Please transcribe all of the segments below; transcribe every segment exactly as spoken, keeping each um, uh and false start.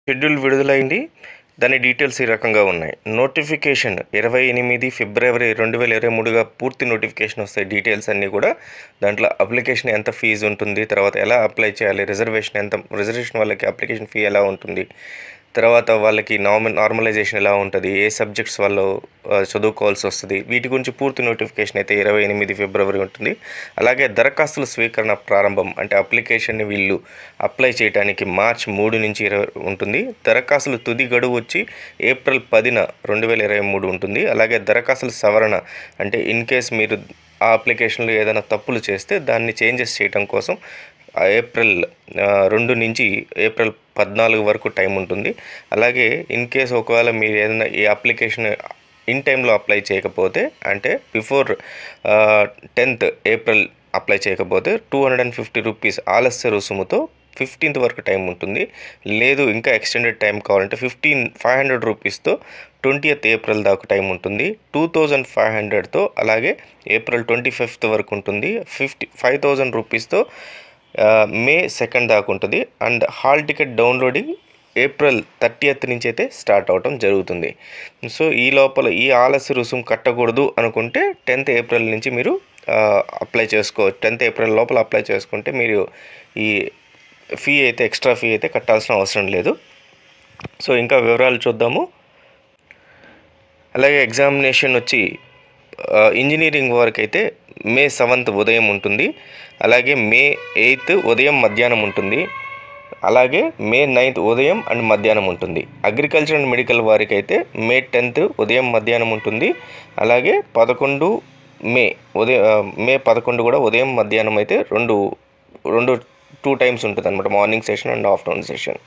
Schedule విడుదలైంది. దాని details ఈ రకంగా ఉన్నాయి. నోటిఫికేషన్ ఇరవై ఎనిమిది ఫిబ్రవరి రెండు వేల ఇరవై మూడుగా పూర్తి నోటిఫికేషన్ వస్తాయి. డీటెయిల్స్ అన్నీ కూడా దాంట్లో అప్లికేషన్ ఎంత ఫీజు ఉంటుంది, తర్వాత ఎలా అప్లై చేయాలి, రిజర్వేషన్ ఎంత, రిజర్వేషన్ వాళ్ళకి అప్లికేషన్ ఫీ ఎలా ఉంటుంది, తర్వాత వాళ్ళకి నార్మల్ నార్మలైజేషన్ ఎలా ఉంటుంది, ఏ సబ్జెక్ట్స్ వాళ్ళు చదువుకోవాల్సి వస్తుంది, వీటి గురించి పూర్తి నోటిఫికేషన్ అయితే ఇరవై ఎనిమిది ఫిబ్రవరి ఉంటుంది. అలాగే దరఖాస్తుల స్వీకరణ ప్రారంభం అంటే అప్లికేషన్ని వీళ్ళు అప్లై చేయడానికి మార్చ్ మూడు నుంచి ఇరవై ఉంటుంది. దరఖాస్తుల తుది గడువు వచ్చి ఏప్రిల్ పదిన రెండు వేల ఇరవై మూడు ఉంటుంది. అలాగే దరఖాస్తుల సవరణ అంటే ఇన్ కేస్ మీరు ఆ అప్లికేషన్లో ఏదైనా తప్పులు చేస్తే దాన్ని చేంజెస్ చేయడం కోసం ఏప్రిల్ రెండు నుంచి ఏప్రిల్ పద్నాలుగు వరకు టైం ఉంటుంది. అలాగే ఇన్ కేస్ ఒకవేళ మీరు ఏదైనా ఈ అప్లికేషన్ ఇన్ టైంలో అప్లై చేయకపోతే అంటే బిఫోర్ టెన్త్ ఏప్రిల్ అప్లై చేయకపోతే two hundred and fifty rupees ఆలస్య రుసుముతో ఫిఫ్టీన్త్ వరకు టైం ఉంటుంది. లేదు ఇంకా ఎక్స్టెండెడ్ టైం కావాలంటే ఫిఫ్టీన్ ఫైవ్ హండ్రెడ్ రూపీస్తో ట్వంటీయత్ ఏప్రిల్ దాకా టైం ఉంటుంది. టూ థౌజండ్ ఫైవ్ హండ్రెడ్తో అలాగే ఏప్రిల్ ట్వంటీ ఫిఫ్త్ వరకు ఉంటుంది. ఫిఫ్టీ ఫైవ్ థౌజండ్ రూపీస్తో మే సెకండ్ దాకా ఉంటుంది. And hall ticket downloading April thirtieth నుంచి అయితే స్టార్ట్ అవటం జరుగుతుంది. సో ఈ లోపల ఈ ఆలస్య రుసుము కట్టకూడదు అనుకుంటే టెన్త్ ఏప్రిల్ నుంచి మీరు అప్లై చేసుకో టెన్త్ ఏప్రిల్ లోపల అప్లై చేసుకుంటే మీరు ఈ ఫీ అయితే ఎక్స్ట్రా ఫీ అయితే కట్టాల్సిన అవసరం లేదు. సో ఇంకా వివరాలు చూద్దాము. అలాగే ఎగ్జామినేషన్ వచ్చి ఇంజనీరింగ్ వరకు అయితే మే సెవెంత్ ఉదయం ఉంటుంది. అలాగే మే ఎయిత్ ఉదయం మధ్యాహ్నం ఉంటుంది. అలాగే మే నైన్త్ ఉదయం అండ్ మధ్యాహ్నం ఉంటుంది. అగ్రికల్చర్ అండ్ మెడికల్ వారికి అయితే మే టెన్త్ ఉదయం మధ్యాహ్నం ఉంటుంది. అలాగే పదకొండు మే ఉదయం మే పదకొండు కూడా ఉదయం మధ్యాహ్నం అయితే రెండు రెండు టూ టైమ్స్ ఉంటుంది అనమాట, morning session and afternoon session.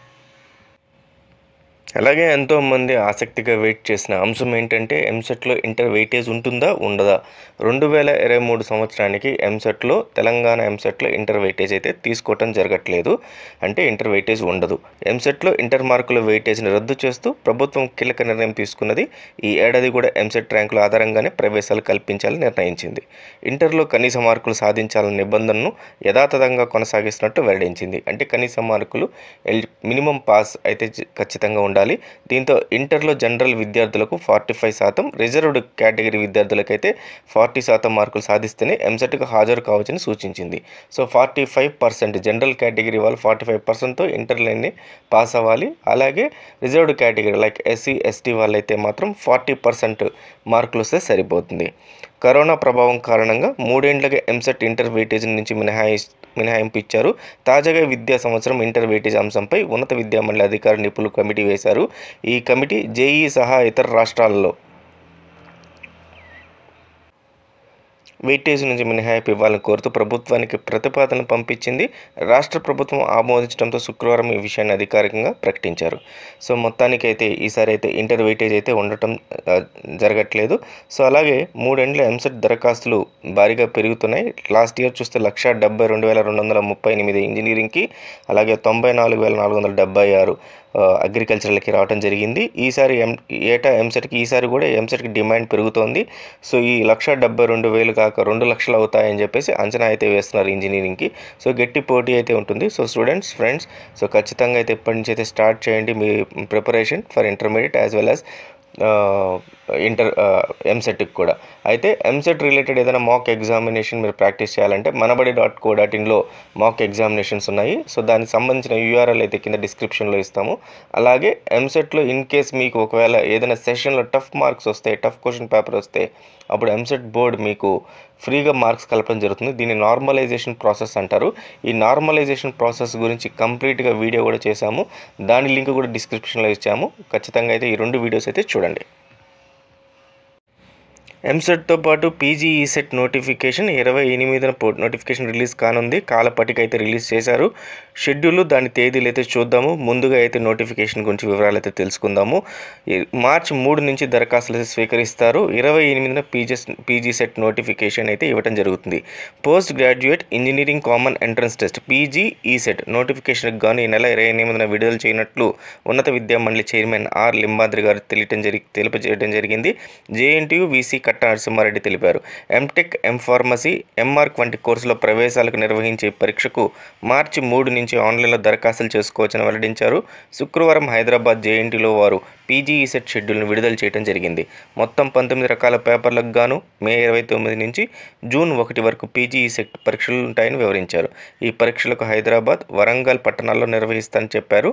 అలాగే ఎంతోమంది ఆసక్తిగా వెయిట్ చేసిన అంశం ఏంటంటే ఎంసెట్లో ఇంటర్ వెయిటేజ్ ఉంటుందా ఉండదా. రెండు వేల ఇరవై మూడు సంవత్సరానికి ఎంసెట్లో తెలంగాణ ఎంసెట్లో ఇంటర్ వెయిటేజ్ అయితే తీసుకోవటం జరగట్లేదు. అంటే ఇంటర్ వెయిటేజ్ ఉండదు. ఎంసెట్లో ఇంటర్ మార్కుల వెయిటేజ్ని రద్దు చేస్తూ ప్రభుత్వం కీలక నిర్ణయం తీసుకున్నది. ఈ ఏడాది కూడా ఎంసెట్ ర్యాంకుల ఆధారంగానే ప్రవేశాలు కల్పించాలని నిర్ణయించింది. ఇంటర్లో కనీస మార్కులు సాధించాలన్న నిబంధనను యథాతథంగా కొనసాగిస్తున్నట్టు వెల్లడించింది. అంటే కనీస మార్కులు మినిమం పాస్ అయితే ఖచ్చితంగా ఉండాలి. దీంతో ఇంటర్లో జనరల్ విద్యార్థులకు ఫార్టీ ఫైవ్ శాతం, రిజర్వ్డ్ కేటగిరీ విద్యార్థులకైతే ఫార్టీ శాతం మార్కులు సాధిస్తేనే ఎంసెట్కు హాజరు కావచ్చని సూచించింది. So forty five percent general category వాళ్ళు ఫార్టీ ఫైవ్ పర్సెంట్తో ఇంటర్లోనే పాస్ అవ్వాలి. అలాగే reserved category like SC ST వాళ్ళైతే మాత్రం ఫార్టీ పర్సెంట్ మార్కులు వస్తే సరిపోతుంది. కరోనా ప్రభావం కారణంగా మూడేండ్లుగా ఎంసెట్ ఇంటర్ వెయిటేజ్ నుంచి మినహాయి మినహాయింపు ఇచ్చారు. తాజాగా విద్యా సంవత్సరం ఇంటర్ వెయిటేజ్ అంశంపై ఉన్నత విద్యామండలి అధికార నిపుణులు కమిటీ వేశారు. ఈ కమిటీ జేఈ సహా ఇతర రాష్ట్రాల్లో వెయిటేజ్ నుంచి మినహాయింపు ఇవ్వాలని కోరుతూ ప్రభుత్వానికి ప్రతిపాదన పంపించింది. రాష్ట్ర ప్రభుత్వం ఆమోదించడంతో శుక్రవారం ఈ విషయాన్ని అధికారికంగా ప్రకటించారు. సో మొత్తానికైతే ఈసారి అయితే ఇంటర్ వెయిటేజ్ అయితే ఉండటం జరగట్లేదు. సో అలాగే మూడేండ్ల ఎంసెట్ దరఖాస్తులు భారీగా పెరుగుతున్నాయి. లాస్ట్ ఇయర్ చూస్తే లక్ష డెబ్బై రెండు వేల రెండు వందల ముప్పై ఎనిమిది ఇంజనీరింగ్కి, అలాగే తొంభై నాలుగు వేల నాలుగు వందల డెబ్బై ఆరు అగ్రికల్చర్లకి రావడం జరిగింది. ఈసారి ఎం ఏటా ఎంసెట్కి ఈసారి కూడా ఎంసెట్కి డిమాండ్ పెరుగుతోంది. సో ఈ లక్ష డెబ్బై రెండు వేలు కాక రెండు లక్షలు అవుతాయని చెప్పేసి అంచనా అయితే వేస్తున్నారు ఇంజనీరింగ్కి. సో గట్టి పోటీ అయితే ఉంటుంది. సో స్టూడెంట్స్ ఫ్రెండ్స్ సో ఖచ్చితంగా అయితే ఇప్పటి నుంచి అయితే స్టార్ట్ చేయండి మీ preparation for intermediate as well as inter ఎంసెట్కి కూడా. అయితే ఎంసెట్ రిలేటెడ్ ఏదైనా మాక్ ఎగ్జామినేషన్ మీరు ప్రాక్టీస్ చేయాలంటే మనబడి డాట్ కో డాట్ ఇన్లో మాక్ ఎగ్జామినేషన్స్ ఉన్నాయి. సో దానికి సంబంధించిన యూఆర్ఎల్ అయితే కింద డిస్క్రిప్షన్లో ఇస్తాము. అలాగే ఎంసెట్లో ఇన్ కేస్ మీకు ఒకవేళ ఏదైనా సెషన్లో టఫ్ మార్క్స్ వస్తే, టఫ్ క్వశ్చన్ పేపర్ వస్తే అప్పుడు ఎంసెట్ బోర్డ్ మీకు ఫ్రీగా మార్క్స్ కలపడం జరుగుతుంది. దీన్ని నార్మలైజేషన్ ప్రాసెస్ అంటారు. ఈ నార్మలైజేషన్ ప్రాసెస్ గురించి కంప్లీట్గా వీడియో కూడా చేశాము. దాని లింక్ కూడా డిస్క్రిప్షన్లో ఇచ్చాము. ఖచ్చితంగా అయితే ఈ రెండు వీడియోస్ అయితే చూడండి. ఎంసెట్తో పాటు పీజీఈసెట్ నోటిఫికేషన్ ఇరవై ఎనిమిదిన నోటిఫికేషన్ రిలీజ్ కానుంది. కాలపట్టిక అయితే రిలీజ్ చేశారు. షెడ్యూల్ దాని తేదీలు అయితే చూద్దాము. ముందుగా అయితే నోటిఫికేషన్ గురించి వివరాలు అయితే తెలుసుకుందాము. మార్చి మూడు నుంచి దరఖాస్తులు అయితే స్వీకరిస్తారు. ఇరవై ఎనిమిదిన పీజీ పీజీసెట్ నోటిఫికేషన్ అయితే ఇవ్వడం జరుగుతుంది. Post graduate engineering common entrance test PGECET నోటిఫికేషన్కి గాను ఈ నెల ఇరవై ఎనిమిదిన విడుదల చేయనట్లు ఉన్నత విద్యామండలి చైర్మన్ ఆర్ లింబాద్రి గారు తెలియటం జరిగి తెలియజేయడం జరిగింది. జేఎన్టీయూ వీసీ కట్ట నరసింహారెడ్డి తెలిపారు. ఎంటెక్, ఎంఫార్మసీ, ఎంఆర్క్ వంటి కోర్సుల ప్రవేశాలకు నిర్వహించే పరీక్షకు మార్చి మూడు నుంచి ఆన్లైన్లో దరఖాస్తులు చేసుకోవచ్చని వెల్లడించారు. శుక్రవారం హైదరాబాద్ జేఎన్టీలో వారు పీజీఈసెట్ షెడ్యూల్ను విడుదల చేయడం జరిగింది. మొత్తం పంతొమ్మిది రకాల పేపర్లకు గాను మే ఇరవై తొమ్మిది నుంచి జూన్ ఒకటి వరకు పీజీఈసెట్ పరీక్షలు ఉంటాయని వివరించారు. ఈ పరీక్షలకు హైదరాబాద్, వరంగల్ పట్టణాల్లో నిర్వహిస్తానని చెప్పారు.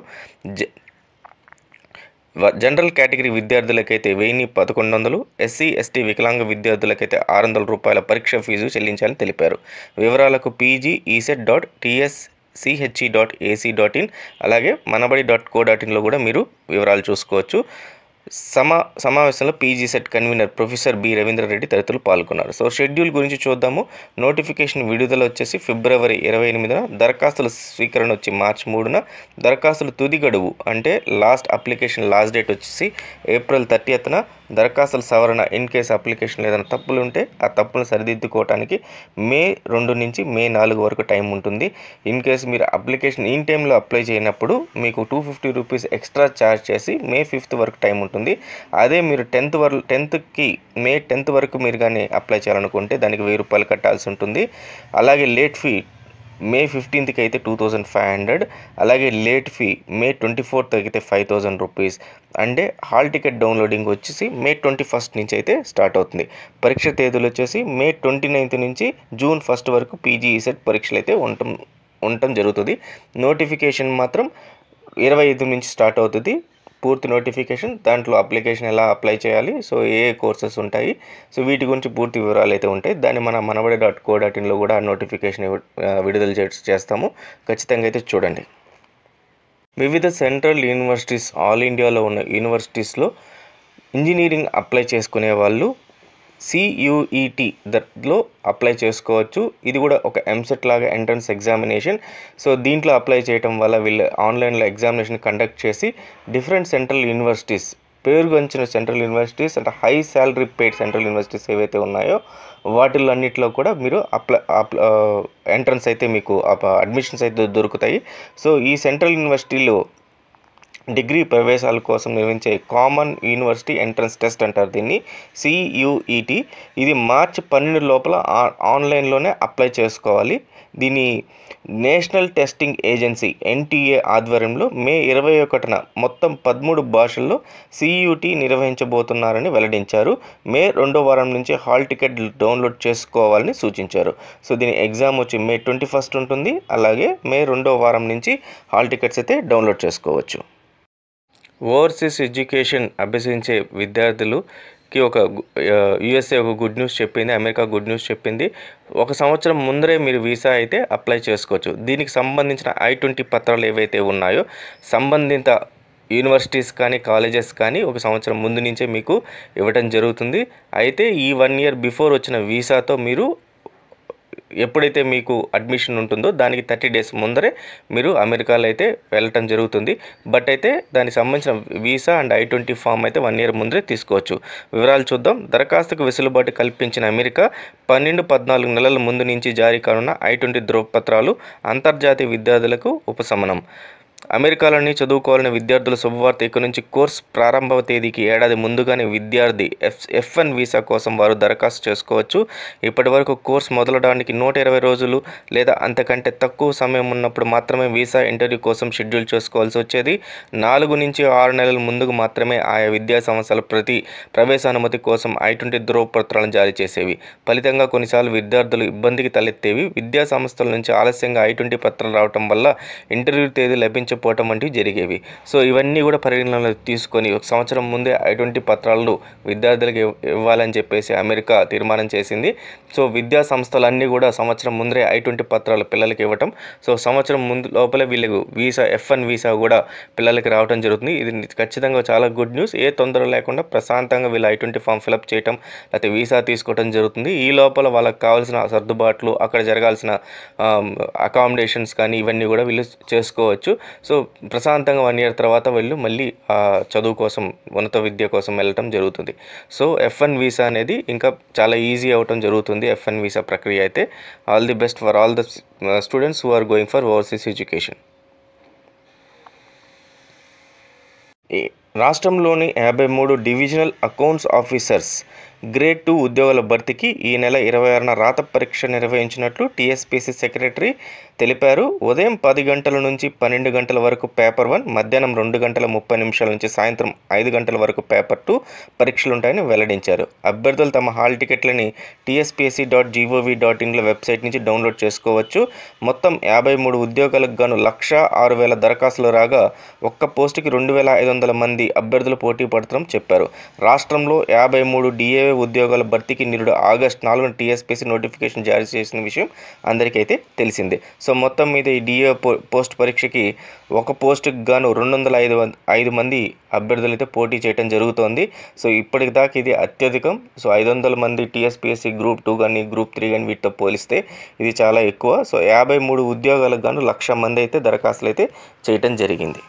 జనరల్ కేటగిరీ విద్యార్థులకైతే వెయ్యి పదకొండు వందలు, ఎస్సీ ఎస్టీ వికలాంగ విద్యార్థులకైతే ఆరు వందల రూపాయల పరీక్ష ఫీజు చెల్లించాలని తెలిపారు. వివరాలకు PGECET dot TS CHE dot AC dot in అలాగే మనబడి డాట్ కో డాట్ ఇన్లో కూడా మీరు వివరాలు చూసుకోవచ్చు. సమా సమావేశంలో PGCET convener professor B Ravindra Reddy తదితరులు పాల్గొన్నారు. సో షెడ్యూల్ గురించి చూద్దాము. నోటిఫికేషన్ విడుదల వచ్చేసి ఫిబ్రవరి ఇరవై ఎనిమిదిన, దరఖాస్తుల స్వీకరణ వచ్చి మార్చి మూడున, దరఖాస్తుల తుది గడువు అంటే లాస్ట్ అప్లికేషన్ లాస్ట్ డేట్ వచ్చేసి ఏప్రిల్ థర్టీయత్న, దరఖాస్తుల సవరణ ఇన్ కేసు అప్లికేషన్ ఏదైనా తప్పులు ఉంటే ఆ తప్పులు సరిదిద్దుకోవడానికి మే రెండు నుంచి మే నాలుగు వరకు టైం ఉంటుంది. ఇన్ కేసు మీరు అప్లికేషన్ ఇన్ టైంలో అప్లై చేయనప్పుడు మీకు two fifty rupees extra charge చేసి మే ఫిఫ్త్ వరకు టైం ఉంటుంది. అదే మీరు టెన్త్ వరకు టెన్త్కి మే టెన్త్ వరకు మీరు కానీ అప్లై చేయాలనుకుంటే దానికి వెయ్యి రూపాయలు కట్టాల్సి ఉంటుంది. అలాగే లేట్ ఫీ మే ఫిఫ్టీన్త్కి అయితే టూ థౌజండ్ ఫైవ్ హండ్రెడ్ అలాగే late fee May twenty fourth అయితే ఫైవ్ థౌజండ్ రూపీస్ అంటే హాల్ టికెట్ డౌన్లోడింగ్ వచ్చేసి మే ట్వంటీ ఫస్ట్ నుంచి అయితే స్టార్ట్ అవుతుంది. పరీక్ష తేదీలు వచ్చేసి మే ట్వంటీ నైన్త్ నుంచి జూన్ ఫస్ట్ వరకు పీజీఈసెట్ పరీక్షలు అయితే ఉండటం ఉండటం జరుగుతుంది. నోటిఫికేషన్ మాత్రం ఇరవై ఐదు నుంచి స్టార్ట్ అవుతుంది. పూర్తి నోటిఫికేషన్, దాంట్లో అప్లికేషన్ ఎలా అప్లై చేయాలి, సో ఏ కోర్సెస్ ఉంటాయి, సో వీటి గురించి పూర్తి వివరాలు అయితే ఉంటాయి. దాన్ని మన మనబడి డాట్ కో డాట్ ఇన్లో కూడా నోటిఫికేషన్ విడుదల చేస్తాము. ఖచ్చితంగా అయితే చూడండి. వివిధ సెంట్రల్ యూనివర్సిటీస్, ఆల్ ఇండియాలో ఉన్న యూనివర్సిటీస్లో ఇంజనీరింగ్ అప్లై చేసుకునే వాళ్ళు సియూఈటీ దట్లో అప్లై చేసుకోవచ్చు. ఇది కూడా ఒక ఎంసెట్ లాగా ఎంట్రన్స్ ఎగ్జామినేషన్. సో దీంట్లో అప్లై చేయడం వల్ల వీళ్ళు ఆన్లైన్లో ఎగ్జామినేషన్ కండక్ట్ చేసి డిఫరెంట్ సెంట్రల్ యూనివర్సిటీస్, పేరుగంచిన సెంట్రల్ యూనివర్సిటీస్ అంటే high salary paid central universities ఏవైతే ఉన్నాయో వాటిల్లో అన్నింటిలో కూడా మీరు అప్లై ఎంట్రన్స్ అయితే మీకు అడ్మిషన్స్ అయితే దొరుకుతాయి. సో ఈ సెంట్రల్ యూనివర్సిటీలో డిగ్రీ ప్రవేశాల కోసం నిర్వహించే కామన్ యూనివర్సిటీ ఎంట్రన్స్ టెస్ట్ అంటారు దీన్ని, సియూఈటీ. ఇది మార్చి పన్నెండు లోపల ఆన్లైన్లోనే అప్లై చేసుకోవాలి. దీని నేషనల్ టెస్టింగ్ ఏజెన్సీ ఎన్టీఏ ఆధ్వర్యంలో మే ఇరవై ఒకటిన మొత్తం పదమూడు భాషల్లో సియూటీ నిర్వహించబోతున్నారని వెల్లడించారు. మే రెండో వారం నుంచి హాల్ టికెట్ డౌన్లోడ్ చేసుకోవాలని సూచించారు. సో దీని ఎగ్జామ్ వచ్చి మే ట్వంటీ ఫస్ట్ ఉంటుంది. అలాగే మే రెండో వారం నుంచి హాల్ టికెట్స్ అయితే డౌన్లోడ్ చేసుకోవచ్చు. ఓవర్సీస్ ఎడ్యుకేషన్ అభ్యసించే విద్యార్థులకి ఒక యూఎస్ఏ ఒక గుడ్ న్యూస్ చెప్పింది, అమెరికా గుడ్ న్యూస్ చెప్పింది. ఒక సంవత్సరం ముందరే మీరు వీసా అయితే అప్లై చేసుకోవచ్చు. దీనికి సంబంధించిన ఐ ట్వంటీ పత్రాలు ఏవైతే ఉన్నాయో సంబంధిత యూనివర్సిటీస్ కానీ కాలేజెస్ కానీ ఒక సంవత్సరం ముందు నుంచే మీకు ఇవ్వడం జరుగుతుంది. అయితే ఈ వన్ ఇయర్ బిఫోర్ వచ్చిన వీసాతో మీరు ఎప్పుడైతే మీకు అడ్మిషన్ ఉంటుందో దానికి థర్టీ డేస్ ముందరే మీరు అమెరికాలో అయితే వెళ్ళటం జరుగుతుంది. బట్ అయితే దానికి సంబంధించిన visa and I twenty form అయితే వన్ ఇయర్ ముందరే తీసుకోవచ్చు. వివరాలు చూద్దాం. దరఖాస్తుకు వెసులుబాటు కల్పించిన అమెరికా పన్నెండు పద్నాలుగు నెలల ముందు నుంచి జారీ కానున్న ఐ ట్వంటీ ధృవపత్రాలు అంతర్జాతీయ విద్యార్థులకు ఉపశమనం. అమెరికాలోని చదువుకోవాలని విద్యార్థుల శుభవార్త. ఇక నుంచి కోర్స్ ప్రారంభ తేదీకి ఏడాది ముందుగానే విద్యార్థి ఎఫ్ ఎఫ్ వన్ వీసా కోసం వారు దరఖాస్తు చేసుకోవచ్చు. ఇప్పటి వరకు కోర్స్ మొదలడానికి నూట ఇరవై రోజులు లేదా అంతకంటే తక్కువ సమయం ఉన్నప్పుడు మాత్రమే వీసా ఇంటర్వ్యూ కోసం షెడ్యూల్ చేసుకోవాల్సి వచ్చేది. నాలుగు నుంచి ఆరు నెలల ముందుకు మాత్రమే ఆయా విద్యా సంస్థల ప్రతి ప్రవేశానుమతి కోసం ఐ ట్వంటీ ధృవపత్రాలను జారీ చేసేవి. ఫలితంగా కొన్నిసార్లు విద్యార్థులు ఇబ్బందికి తలెత్తేవి. విద్యా సంస్థల నుంచి ఆలస్యంగా ఐ ట్వంటీ పత్రాలు రావడం వల్ల ఇంటర్వ్యూ తేదీ లభించ పోవటం వంటివి జరిగేవి. సో ఇవన్నీ కూడా పరిగణనలో తీసుకొని ఒక సంవత్సరం ముందే ఐ ట్వంటీ పత్రాలను విద్యార్థులకు ఇవ్వాలని చెప్పేసి అమెరికా తీర్మానం చేసింది. సో విద్యా సంస్థలన్నీ కూడా సంవత్సరం ముందరే ఐ ట్వంటీ పత్రాలు పిల్లలకి ఇవ్వటం. సో సంవత్సరం ముందు లోపలే వీళ్ళకు వీసా ఎఫ్ వన్ వీసా కూడా పిల్లలకి రావడం జరుగుతుంది. ఇది ఖచ్చితంగా చాలా గుడ్ న్యూస్. ఏ తొందర లేకుండా ప్రశాంతంగా వీళ్ళు ఐ ట్వంటీ ఫామ్ ఫిలప్ చేయటం లేకపోతే వీసా తీసుకోవడం జరుగుతుంది. ఈ లోపల వాళ్ళకి కావాల్సిన సర్దుబాట్లు, అక్కడ జరగాల్సిన అకామిడేషన్స్ కానీ ఇవన్నీ కూడా వీళ్ళు చేసుకోవచ్చు. సో ప్రశాంతంగా వన్ ఇయర్ తర్వాత వీళ్ళు మళ్ళీ చదువు కోసం, ఉన్నత విద్య కోసం వెళ్ళటం జరుగుతుంది. సో ఎఫ్ వన్ వీసా అనేది ఇంకా చాలా ఈజీ అవటం జరుగుతుంది. ఎఫ్ వన్ వీసా ప్రక్రియ అయితే. All the best for all the students who are going for overseas education. రాష్ట్రంలోని యాభై మూడు divisional accounts officers grade two ఉద్యోగాల భర్తీకి ఈ నెల ఇరవై ఆరున రాత పరీక్ష నిర్వహించినట్లు టీఎస్పీసీ సెక్రటరీ తెలిపారు. ఉదయం పది గంటల నుంచి పన్నెండు గంటల వరకు పేపర్ వన్, మధ్యాహ్నం రెండు గంటల ముప్పై నిమిషాల నుంచి సాయంత్రం ఐదు గంటల వరకు పేపర్ టూ పరీక్షలుంటాయని వెల్లడించారు. అభ్యర్థులు తమ హాల్ టికెట్లని టీఎస్పీసీ డాట్ జీఓవీ డాట్ ఇన్ల వెబ్సైట్ నుంచి డౌన్లోడ్ చేసుకోవచ్చు. మొత్తం యాభై మూడు ఉద్యోగాలకు గాను లక్ష ఆరు వేల దరఖాస్తులు రాగా ఒక్క పోస్టుకి రెండు వేల ఐదు వందల మంది అభ్యర్థులు పోటీ పడుతున్నారని చెప్పారు. రాష్ట్రంలో యాభై మూడు డిఏ ఉద్యోగాల భర్తీకి నిరుడు ఆగస్టు నాలుగున టీఎస్పీసీ నోటిఫికేషన్ జారీ చేసిన విషయం అందరికైతే తెలిసిందే. సో మొత్తం మీద ఈ డిఏ పోస్ట్ పరీక్షకి ఒక పోస్టుకి గాను రెండు వందల ఐదు ఐదు మంది అభ్యర్థులు అయితే పోటీ చేయడం జరుగుతోంది. సో ఇప్పటికి దాకా ఇది అత్యధికం. సో ఐదు వందల మంది టీఎస్పీఎస్సీ గ్రూప్ టూ కానీ గ్రూప్ త్రీ కానీ వీటితో పోలిస్తే ఇది చాలా ఎక్కువ. సో యాభై మూడు ఉద్యోగాలకు గాను లక్ష మంది అయితే దరఖాస్తులు అయితే చేయటం జరిగింది.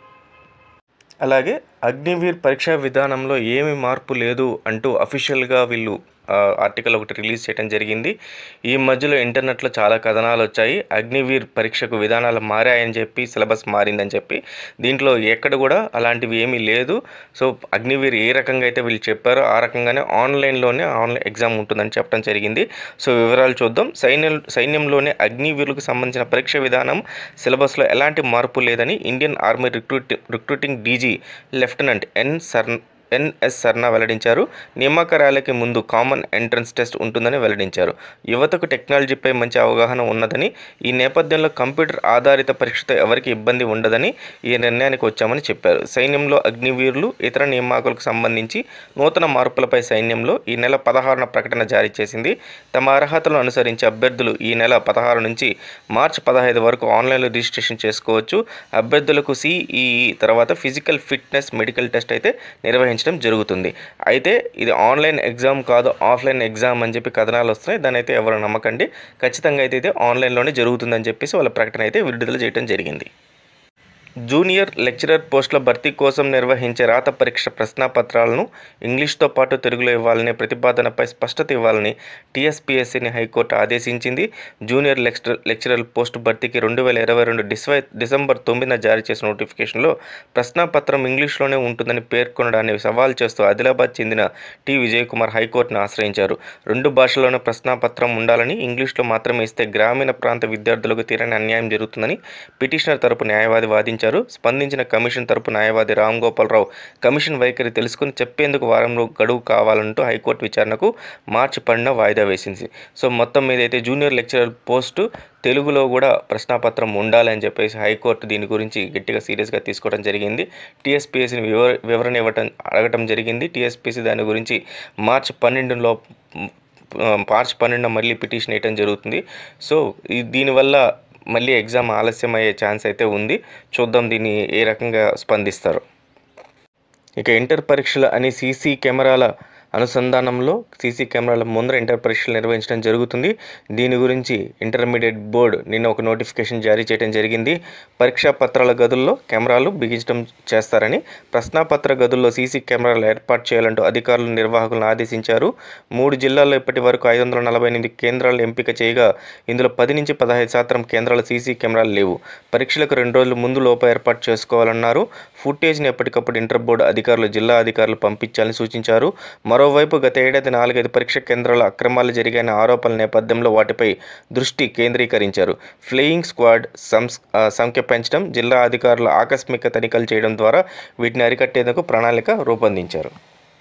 అలాగే అగ్నివీర్ పరీక్షా విధానంలో ఏమి మార్పు లేదు అంటూ అఫీషియల్గా వీళ్ళు ఆర్టికల్ ఒకటి రిలీజ్ చేయడం జరిగింది. ఈ మధ్యలో ఇంటర్నెట్లో చాలా కథనాలు వచ్చాయి. అగ్నివీర్ పరీక్షకు విధానాలు మారాయని చెప్పి, సిలబస్ మారిందని చెప్పి. దీంట్లో ఎక్కడ కూడా అలాంటివి ఏమీ లేదు. సో అగ్నివీర్ ఏ రకంగా అయితే వీళ్ళు చెప్పారో ఆ రకంగానే ఆన్లైన్లోనే ఆన్లైన్ ఎగ్జామ్ ఉంటుందని చెప్పడం జరిగింది. సో వివరాలు చూద్దాం. సైన్యం సైన్యంలోనే అగ్నివీర్లకు సంబంధించిన పరీక్ష విధానం సిలబస్లో ఎలాంటి మార్పు లేదని Indian army recruit recruiting DG lieutenant N Sar NS Sarna వెల్లడించారు. నియామక ర్యాలీకి ముందు కామన్ ఎంట్రన్స్ టెస్ట్ ఉంటుందని వెల్లడించారు. యువతకు టెక్నాలజీపై మంచి అవగాహన ఉన్నదని, ఈ నేపథ్యంలో కంప్యూటర్ ఆధారిత పరీక్షతో ఎవరికి ఇబ్బంది ఉండదని ఈ నిర్ణయానికి వచ్చామని చెప్పారు. సైన్యంలో అగ్నివీరులు, ఇతర నియామకులకు సంబంధించి నూతన మార్పులపై సైన్యంలో ఈ నెల పదహారున ప్రకటన జారీ చేసింది. తమ అర్హతలను అనుసరించి అభ్యర్థులు ఈ నెల పదహారు నుంచి మార్చి పదహైదు వరకు ఆన్లైన్లో రిజిస్ట్రేషన్ చేసుకోవచ్చు. అభ్యర్థులకు సిఈఈ తర్వాత ఫిజికల్ ఫిట్నెస్ మెడికల్ టెస్ట్ అయితే నిర్వహించారు జరుగుతుంది. అయితే ఇది ఆన్లైన్ ఎగ్జామ్ కాదు, ఆఫ్లైన్ ఎగ్జామ్ అని చెప్పి కథనాలు వస్తున్నాయి. దాని అయితే ఎవరు నమ్మకండి. ఖచ్చితంగా అయితే ఇది ఆన్లైన్లోనే జరుగుతుందని చెప్పేసి వాళ్ళ ప్రకటన అయితే విడుదల చేయడం జరిగింది. జూనియర్ లెక్చరర్ పోస్టుల భర్తీ కోసం నిర్వహించే రాత పరీక్ష ప్రశ్నాపత్రాలను ఇంగ్లీష్తో పాటు తెలుగులో ఇవ్వాలనే ప్రతిపాదనపై స్పష్టత ఇవ్వాలని టీఎస్పీఎస్సీని హైకోర్టు ఆదేశించింది. జూనియర్ లెక్చరర్ లెక్చరర్ పోస్టు భర్తీకి రెండు వేల ఇరవై రెండు డిసెంబర్ డిసెంబర్ తొమ్మిదిన జారీ చేసిన నోటిఫికేషన్లో ప్రశ్నాపత్రం ఇంగ్లీష్లోనే ఉంటుందని పేర్కొనడాన్ని సవాల్ చేస్తూ ఆదిలాబాద్ చెందిన టి విజయ్ కుమార్ హైకోర్టును ఆశ్రయించారు. రెండు భాషల్లోనూ ప్రశ్నాపత్రం ఉండాలని, ఇంగ్లీష్లో మాత్రమే ఇస్తే గ్రామీణ ప్రాంత విద్యార్థులకు తీరని అన్యాయం జరుగుతుందని పిటిషనర్ తరపు న్యాయవాది వాదించారు. స్పందించిన కమిషన్ తరపు న్యాయవాది రామ్ గోపాల్ రావు కమిషన్ వైఖరి తెలుసుకుని చెప్పేందుకు వారంలో గడువు కావాలంటూ హైకోర్టు విచారణకు మార్చి పన్నెండున వాయిదా వేసింది. సో మొత్తం మీద అయితే జూనియర్ లెక్చరర్ పోస్టు తెలుగులో కూడా ప్రశ్నాపత్రం ఉండాలని చెప్పేసి హైకోర్టు దీని గురించి గట్టిగా సీరియస్గా తీసుకోవడం జరిగింది. టీఎస్పీఎస్సీని వివర వివరణ ఇవ్వటం అడగటం జరిగింది. టీఎస్పీఎస్సీ దాని గురించి మార్చి పన్నెండులో మార్చి పన్నెండున మళ్ళీ పిటిషన్ వేయటం జరుగుతుంది. సో దీనివల్ల మళ్ళీ ఎగ్జామ్ ఆలస్యం అయ్యే ఛాన్స్ అయితే ఉంది. చూద్దాం దీన్ని ఏ రకంగా స్పందిస్తారు. ఇక ఇంటర్ పరీక్షలు అని సీసీ కెమెరాల అనుసంధానంలో సీసీ కెమెరాల ముందర ఇంటర్ పరీక్షలు నిర్వహించడం జరుగుతుంది. దీని గురించి ఇంటర్మీడియట్ బోర్డు నిన్న ఒక నోటిఫికేషన్ జారీ చేయడం జరిగింది. పరీక్షా పత్రాల గదుల్లో కెమెరాలు బిగించడం చేస్తారని, ప్రశ్నాపత్ర గదుల్లో సీసీ కెమెరాలు ఏర్పాటు చేయాలంటూ అధికారులు నిర్వాహకులను ఆదేశించారు. మూడు జిల్లాల్లో ఇప్పటి వరకు ఐదు వందల నలభై ఎనిమిది కేంద్రాలను ఎంపిక చేయగా ఇందులో పది నుంచి పదహైదు శాతం కేంద్రాల సీసీ కెమెరాలు లేవు. పరీక్షలకు రెండు రోజుల ముందు లోపు ఏర్పాటు చేసుకోవాలన్నారు. ఫుటేజ్ని ఎప్పటికప్పుడు ఇంటర్ బోర్డు అధికారులు జిల్లా అధికారులు పంపించాలని సూచించారు. మరోవైపు గత ఏడాది నాలుగైదు పరీక్ష కేంద్రాల అక్రమాలు జరిగాయన్న ఆరోపణల నేపథ్యంలో వాటిపై దృష్టి కేంద్రీకరించారు. ఫ్లయింగ్ స్క్వాడ్ సంస్ సంఖ్య పెంచడం, జిల్లా అధికారులు ఆకస్మిక తనిఖీలు చేయడం ద్వారా వీటిని అరికట్టేందుకు ప్రణాళిక రూపొందించారు.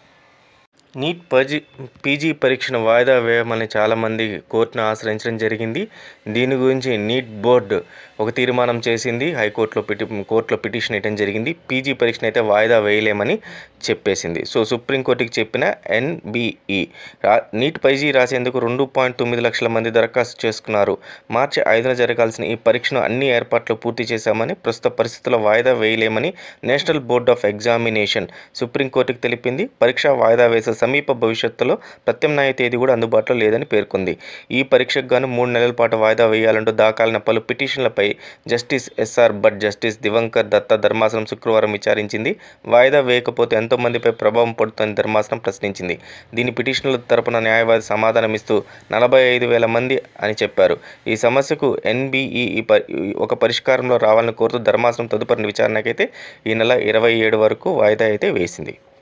నీట్ పజీ పీజీ పరీక్షను వాయిదా వేయమని చాలామంది కోర్టును ఆశ్రయించడం జరిగింది. దీని గురించి నీట్ బోర్డు ఒక తీర్మానం చేసింది. హైకోర్టులో పిటి కోర్టులో పిటిషన్ వేయడం జరిగింది. పీజీ పరీక్షను అయితే వాయిదా వేయలేమని చెప్పేసింది. సో సుప్రీంకోర్టుకి చెప్పిన ఎన్బిఈ రా నీట్ పీజీ రాసేందుకు రెండు పాయింట్ తొమ్మిది లక్షల మంది దరఖాస్తు చేసుకున్నారు. మార్చి ఐదున జరగాల్సిన ఈ పరీక్షను అన్ని ఏర్పాట్లు పూర్తి చేశామని, ప్రస్తుత పరిస్థితుల్లో వాయిదా వేయలేమని నేషనల్ బోర్డ్ ఆఫ్ ఎగ్జామినేషన్ సుప్రీంకోర్టుకు తెలిపింది. పరీక్ష వాయిదా వేసే సమీప భవిష్యత్తులో ప్రత్యామ్నాయ తేదీ కూడా అందుబాటులో లేదని పేర్కొంది. ఈ పరీక్షకు గాను మూడు నెలల పాటు వాయిదా వేయాలంటూ దాఖలైన పలు పిటిషన్లపై జస్టిస్ ఎస్ఆర్ భట్, జస్టిస్ దివంకర్ దత్తా ధర్మాసనం శుక్రవారం విచారించింది. వాయిదా వేయకపోతే ఎంతో మందిపై ప్రభావం పడుతుందని ధర్మాసనం ప్రశ్నించింది. దీని పిటిషన్ల తరపున న్యాయవాది సమాధానమిస్తూ నలభై ఐదు వేల మంది అని చెప్పారు. ఈ సమస్యకు ఎన్బిఈ ఒక పరిష్కారంలో రావాలని కోరుతూ ధర్మాసనం తదుపరి విచారణకైతే ఈ నెల ఇరవై ఏడు వరకు వాయిదా అయితే వేసింది.